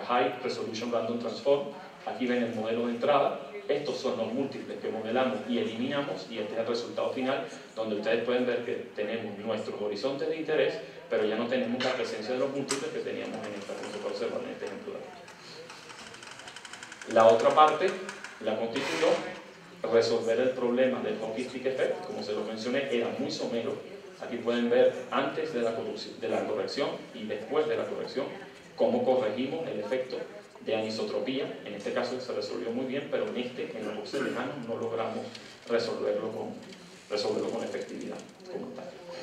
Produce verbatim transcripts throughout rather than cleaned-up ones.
High Resolution Random Transform. Aquí ven el modelo de entrada. Estos son los múltiples que modelamos y eliminamos, y este es el resultado final, donde ustedes pueden ver que tenemos nuestros horizontes de interés, pero ya no tenemos la presencia de los múltiples que teníamos en esta, como se puede observar en este ejemplo de aquí. La otra parte la constituyó resolver el problema del hockey stick effect. Como se lo mencioné, era muy somero. Aquí pueden ver antes de la, de la corrección y después de la corrección cómo corregimos el efecto de anisotropía. En este caso se resolvió muy bien, pero en este, en los boxes lejanos, no logramos resolverlo con, resolverlo con efectividad como tal.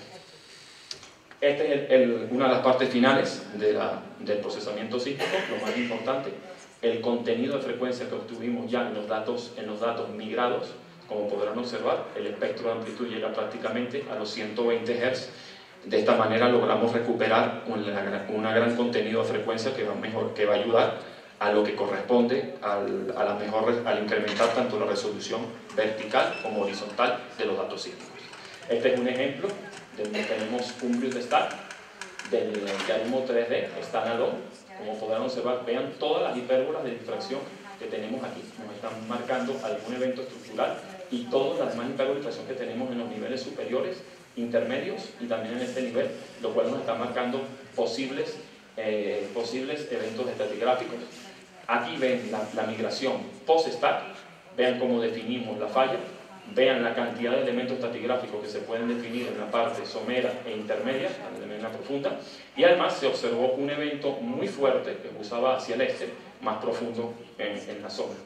Esta es el, el, una de las partes finales de la, del procesamiento sísmico, lo más importante, el contenido de frecuencia que obtuvimos ya en los datos, en los datos migrados. Como podrán observar, el espectro de amplitud llega prácticamente a los ciento veinte hertz. De esta manera logramos recuperar una, una gran contenido de frecuencia que va, mejor, que va a ayudar a lo que corresponde al, a la mejor, al incrementar tanto la resolución vertical como horizontal de los datos sísmicos. Este es un ejemplo donde tenemos un Blue Stack del diagrama tres D standalone. Como podrán observar, vean todas las hipérbolas de difracción que tenemos aquí. Nos están marcando algún evento estructural y todas las demás hipérbolas de difracción que tenemos en los niveles superiores, intermedios y también en este nivel, lo cual nos está marcando posibles, eh, posibles eventos estratigráficos. Aquí ven la, la migración post-stack, vean cómo definimos la falla, vean la cantidad de elementos estratigráficos que se pueden definir en la parte somera e intermedia, en la profunda, y además se observó un evento muy fuerte que usaba hacia el este, más profundo en, en la zona.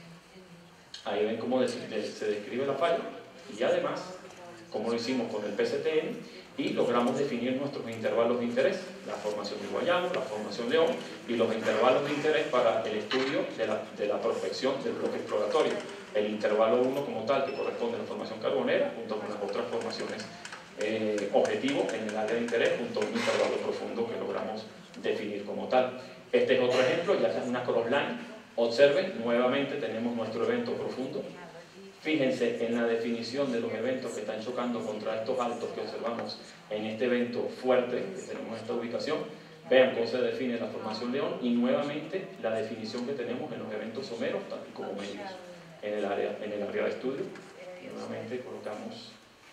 Ahí ven cómo de, de, se describe la falla, y además como lo hicimos con el P C T N, y logramos definir nuestros intervalos de interés, la formación de Guayano, la formación de León, y los intervalos de interés para el estudio de la, de la prospección del bloque exploratorio. El intervalo uno como tal, que corresponde a la formación carbonera, junto con las otras formaciones eh, objetivo en el área de interés, junto a un intervalo profundo que logramos definir como tal. Este es otro ejemplo, ya es una crossline. Observen, nuevamente tenemos nuestro evento profundo. Fíjense en la definición de los eventos que están chocando contra estos altos que observamos en este evento fuerte que tenemos en esta ubicación. Vean cómo se define la formación León y nuevamente la definición que tenemos en los eventos someros, tanto como medios en el área, en el área de estudio. Y nuevamente colocamos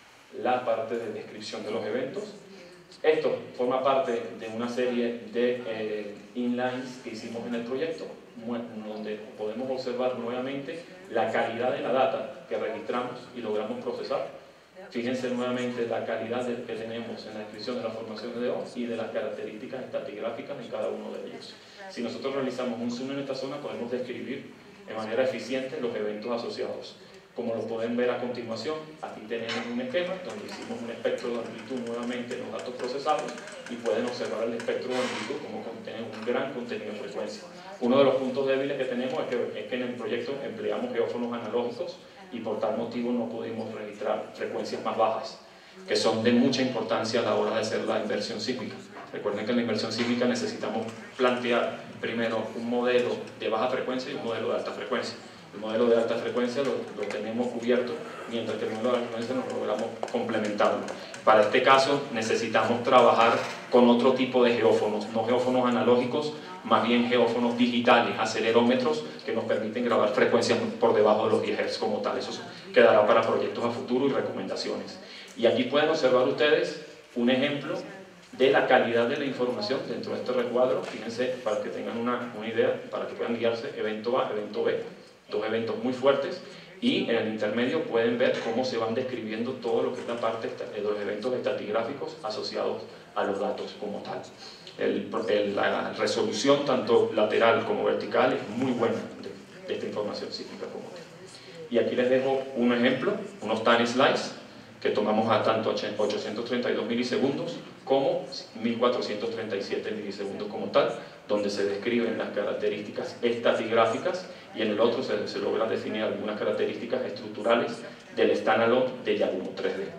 la parte de descripción de los eventos. Esto forma parte de una serie de eh, inlines que hicimos en el proyecto, donde podemos observar nuevamente la calidad de la data que registramos y logramos procesar. Fíjense nuevamente la calidad de, que tenemos en la descripción de la formación de León y de las características estratigráficas en cada uno de ellos. Si nosotros realizamos un zoom en esta zona, podemos describir de manera eficiente los eventos asociados. Como lo pueden ver a continuación, aquí tenemos un esquema donde hicimos un espectro de amplitud nuevamente en los datos procesados y pueden observar el espectro de amplitud como contiene un gran contenido de frecuencia. Uno de los puntos débiles que tenemos es que, es que en el proyecto empleamos geófonos analógicos y por tal motivo no pudimos registrar frecuencias más bajas, que son de mucha importancia a la hora de hacer la inversión sísmica. Recuerden que en la inversión sísmica necesitamos plantear primero un modelo de baja frecuencia y un modelo de alta frecuencia. El modelo de alta frecuencia lo, lo tenemos cubierto, mientras que el modelo de alta frecuencia nos logramos complementarlo. Para este caso necesitamos trabajar con otro tipo de geófonos, no geófonos analógicos, más bien geófonos digitales, acelerómetros, que nos permiten grabar frecuencias por debajo de los diez hertz como tal. Eso quedará para proyectos a futuro y recomendaciones. Y aquí pueden observar ustedes un ejemplo de la calidad de la información dentro de este recuadro. Fíjense, para que tengan una, una idea, para que puedan guiarse, evento A, evento B, dos eventos muy fuertes, y en el intermedio pueden ver cómo se van describiendo todo lo que es la parte de los eventos estratigráficos asociados a los datos como tal. El, el, la resolución tanto lateral como vertical es muy buena de, de esta información sísmica como tal. Y aquí les dejo un ejemplo, unos time slides que tomamos a tanto ochocientos treinta y dos milisegundos como mil cuatrocientos treinta y siete milisegundos como tal, donde se describen las características estratigráficas y en el otro se, se logran definir algunas características estructurales del standalone de Yagumo tres D.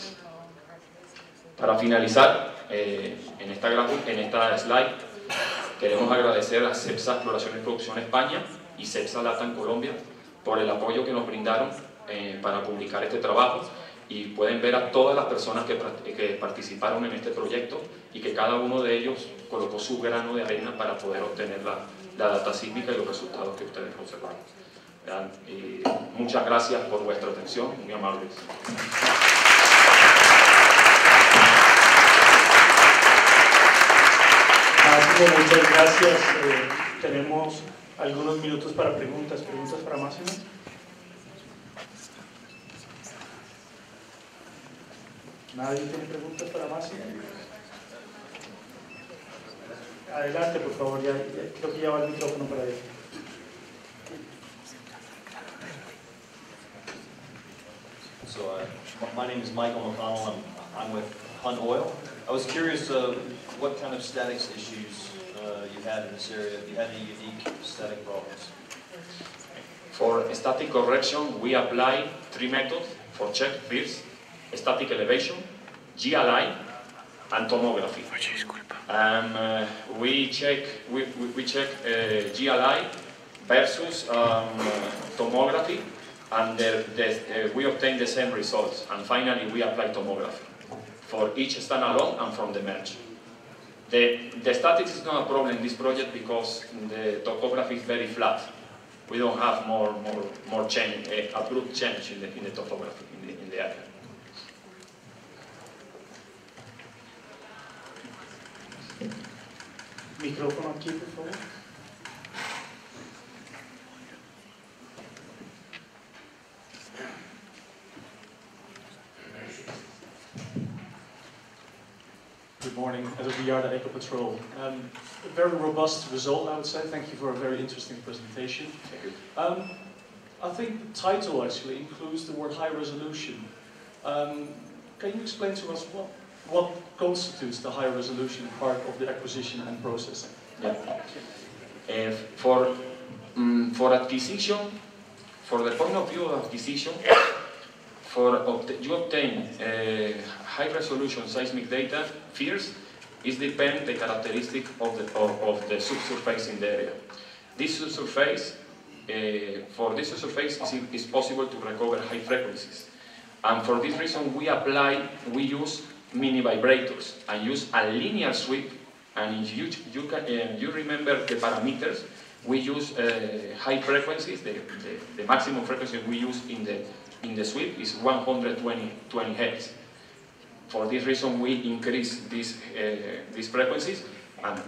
Para finalizar, eh, en, esta en esta slide, queremos agradecer a CEPSA Exploración y Producción España y CEPSA LATAM Colombia por el apoyo que nos brindaron eh, para publicar este trabajo, y pueden ver a todas las personas que, que participaron en este proyecto y que cada uno de ellos colocó su grano de arena para poder obtener la, la data sísmica y los resultados que ustedes observaron. Y muchas gracias por vuestra atención, muy amables. Máximo, muchas gracias. Eh, tenemos algunos minutos para preguntas. ¿Preguntas para Máximo? ¿Nadie tiene preguntas para Máximo? Adelante, por favor, ya, ya creo que ya va el micrófono para él. So, uh, my name is Michael McConnell. I'm, I'm with Hunt Oil. I was curious uh, what kind of statics issues uh, you had in this area. If you had any unique static problems. For static correction, we apply three methods for check. First, static elevation, G L I, and tomography. Um, uh, we check we, we, we check uh, G L I versus um, tomography, and the, the, uh, we obtain the same results. And finally, we apply tomography for each standalone and from the merge. The, the statics is not a problem in this project because the topography is very flat. We don't have more more more change, uh, abrupt change in the in the topography in the in the area. Micrófono aquí, por favor. Good morning, Edward Biarda, Ecopatrol. Um, a very robust result, I would say. Thank you for a very interesting presentation. Thank you. Um, I think the title actually includes the word high resolution. Um, can you explain to us what, what constitutes the high resolution part of the acquisition and processing? Yeah. Uh, for, um, for acquisition, for the point of view of acquisition, for obt you obtain uh, high resolution seismic data, first, it depends the characteristic of the, of, of the subsurface in the area. This subsurface, uh, for this subsurface, it is possible to recover high frequencies. And for this reason, we apply, we use mini vibrators and use a linear sweep. And if you, you, can, uh, you remember the parameters, we use uh, high frequencies, the, the, the maximum frequency we use in the, in the sweep is one hundred twenty hertz. For this reason, we increase these, uh, these frequencies and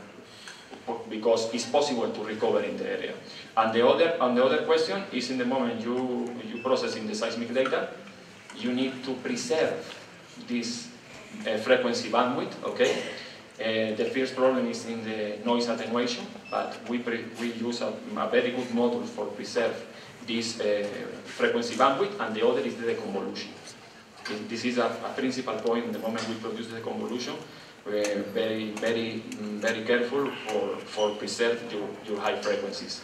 because it's possible to recover in the area. And the other, and the other question is in the moment you, you process in the seismic data, you need to preserve this uh, frequency bandwidth, okay? Uh, the first problem is in the noise attenuation, but we, pre we use a, a very good model for preserve this uh, frequency bandwidth, and the other is the deconvolution. This is a, a principal point in the moment we produce the convolution. We're very, very, very careful for, for preserve your, your high frequencies.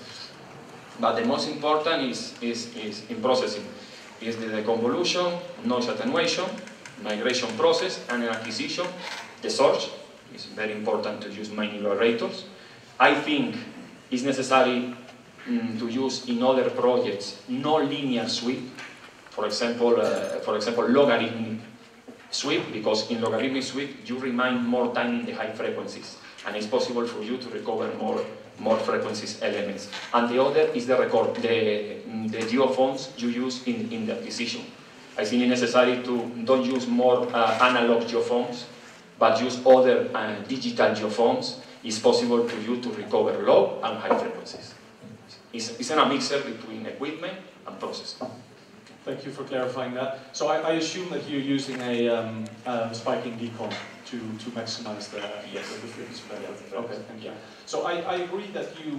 But the most important is, is, is in processing, is the deconvolution, noise attenuation, migration process, and in acquisition, the source. It's very important to use many vibrators. I think it's necessary mm, to use in other projects non-linear sweep. For example, uh, for example, logarithmic sweep, because in logarithmic sweep you remain more time in the high frequencies, and it's possible for you to recover more more frequencies elements. And the other is the record, the the geophones you use in in the acquisition. I think it's necessary to don't use more uh, analog geophones, but use other uh, digital geophones. It's possible for you to recover low and high frequencies. It's, it's in a mixer between equipment and processing. Thank you for clarifying that. So I, I assume that you're using a um, um, spiking decon to, to maximize the, yes. the frequency. Yeah. Okay, thank you. So I, I agree that you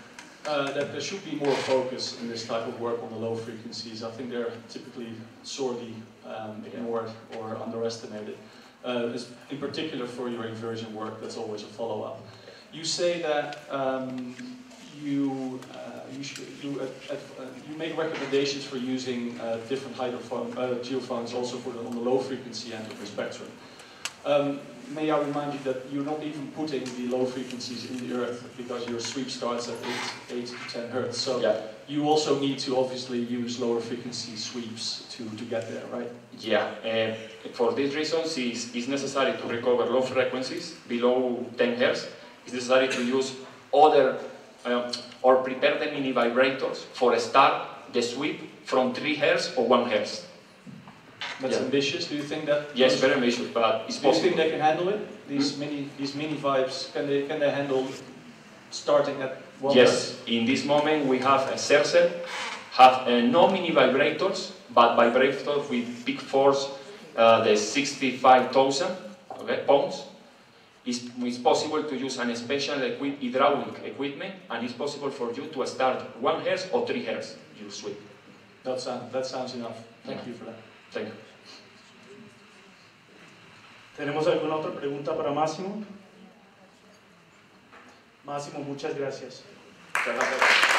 uh, that there should be more focus in this type of work on the low frequencies. I think they're typically sorely um, ignored or underestimated. Uh, in particular for your inversion work, that's always a follow-up. You say that um, you uh, you, should, you, uh, uh, you make recommendations for using uh, different hydrophone, uh, geophones also for the, on the low frequency end of the spectrum. Um, may I remind you that you're not even putting the low frequencies in the earth because your sweep starts at eight, eight to ten hertz. So yeah. You also need to obviously use lower frequency sweeps to, to get there, right? Yeah, uh, for these reasons it's, it's necessary to recover low frequencies below ten hertz. It's necessary to use other uh, or prepare the mini vibrators for start the sweep from three hertz or one hertz. That's Yeah. ambitious. Do you think that? Yes, very ambitious, but it's Do you possible. think they can handle it? These mini, these mini vibes, can they can they handle starting at one? Yes, in this moment we have a Sercel, have uh, no mini vibrators, but vibrators with peak force, uh, the sixty-five thousand okay, pounds. It's, it's possible to use an special equi hydraulic equipment, and it's possible for you to start one hertz or three hertz your sweep. That sounds that sounds enough. Thank Yeah. you for that. Thank you. ¿Tenemos alguna otra pregunta para Máximo? Máximo, muchas gracias. Muchas gracias.